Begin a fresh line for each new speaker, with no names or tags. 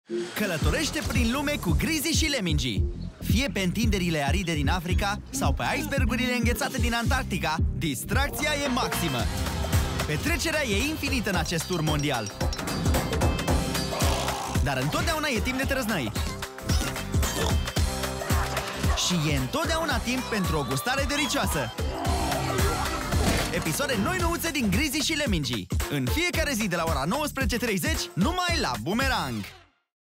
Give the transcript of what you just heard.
Călătorește prin lume cu Grizzy și Lemmingy. Fie pe întinderile aride din Africa sau pe icebergurile înghețate din Antarctica, distracția e maximă. Petrecerea e infinită în acest tur mondial. Dar întotdeauna e timp de trăznăi. Și e întotdeauna timp pentru o gustare delicioasă. Episoade noi-nouțe din Grizzy și Lemmingy. În fiecare zi de la ora 19:30, numai la Boomerang.